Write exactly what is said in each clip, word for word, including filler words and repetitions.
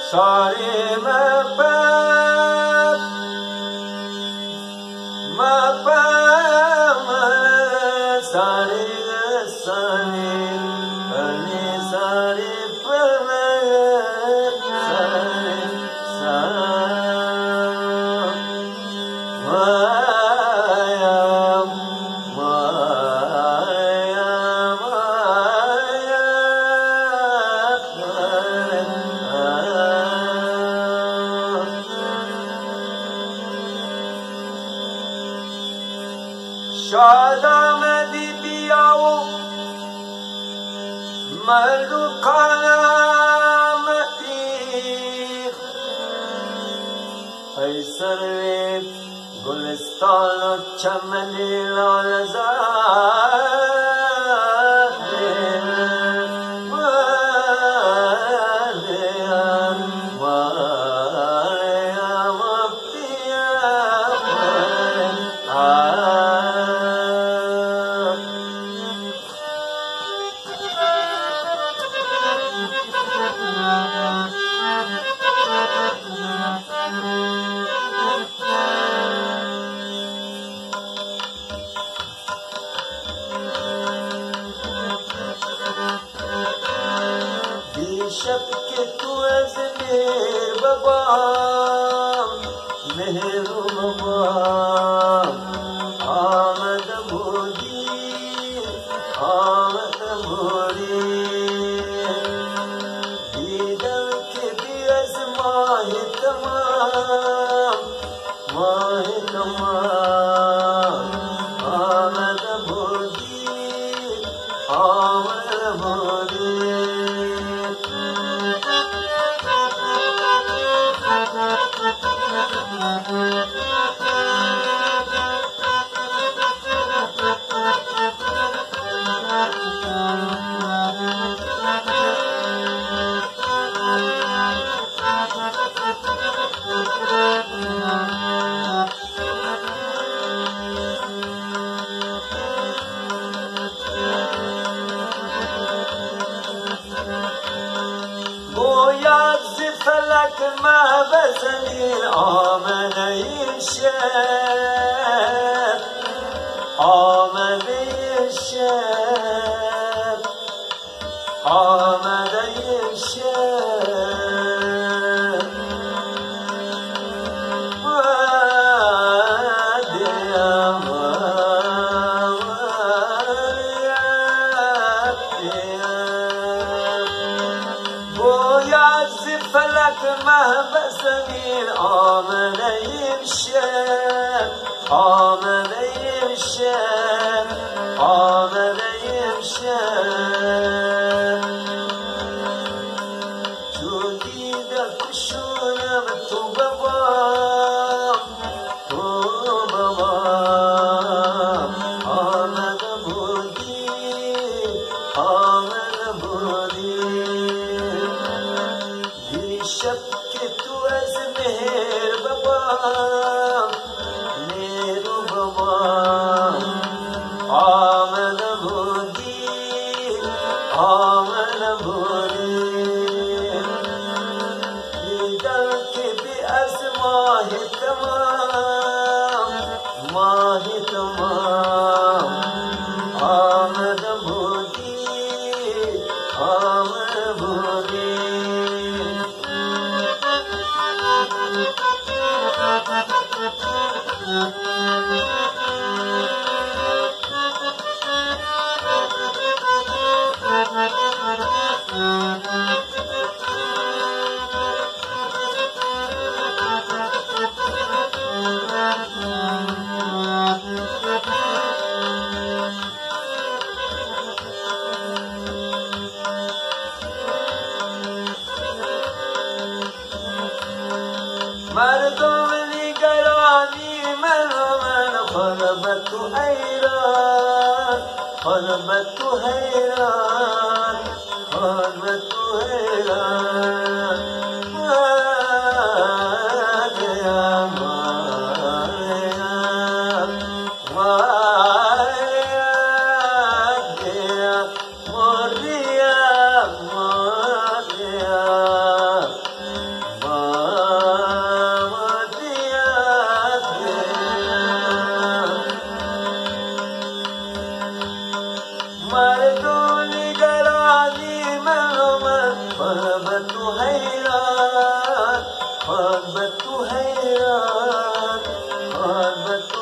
Sorry, my bad, my bad, my sorry, sorry, sorry, sorry, sorry, شاد آمدی بیا و مردو قیامتی ای سروی گلستان و چمن لالزار शब के तू मेर बाबा मेहरू बाबा आमद मोदी आमद मोदी दीदल के दियस माहे तमाम माहे तमाम आमद मोदी आमद मोदी فلك ما بزني آمن الشاب آمن الشاب آمن الشاب فلك مهبس من آمن يمشان آمن يمشان آمن يمشان جودي دا كشونم تو بابا تو بابا آمن بودي آمن بودي शब के तू ऐस मेहर बाबा मेरो बाबा आमन भोगी आमन भोगी दीदल के भी अस माहे तमाम माहे तमाम आमन भोगी आमन भोगी مردم نگرانی من و من خربت و حیران خربت و حیران خربت و حیران ماریا ماریا ماریا ماریا ماریا مردم نگرانی من خود به تو حیران خود به تو حیران خود به تو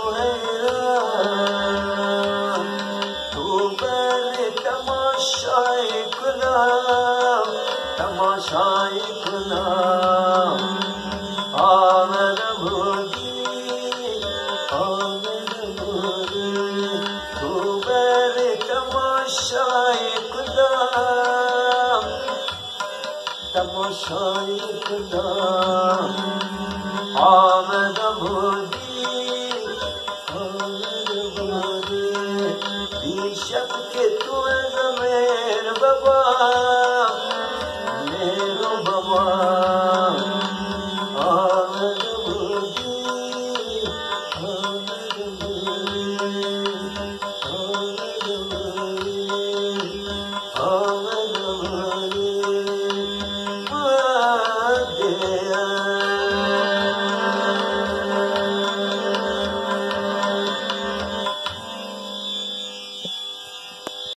حیران تو بری تماشای کنم تماشای کنم آمد بودی آمد بودی تو بری تماشای کنم تماشای کنم آمد بودی آمد بودی بیشک که تو از مهر بابا